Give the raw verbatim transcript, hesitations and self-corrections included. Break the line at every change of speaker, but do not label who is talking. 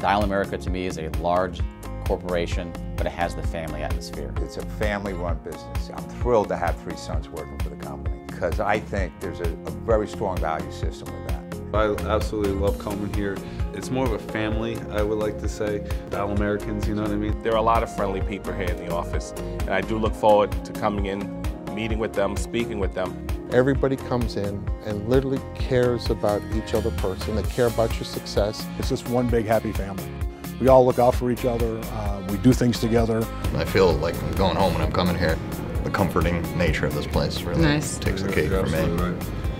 Dial America to me is a large corporation, but it has the family atmosphere.
It's a family-run business. I'm thrilled to have three sons working for the company because I think there's a, a very strong value system with that.
I absolutely love coming here. It's more of a family, I would like to say. Dial Americans, you know what I mean?
There are a lot of friendly people here in the office, and I do look forward to coming in, meeting with them, speaking with them.
Everybody comes in and literally cares about each other person. They care about your success.
It's just one big happy family. We all look out for each other. Uh, we do things together.
I feel like I'm going home when I'm coming here. The comforting nature of this place really
nice.
takes the cake for me.
Right.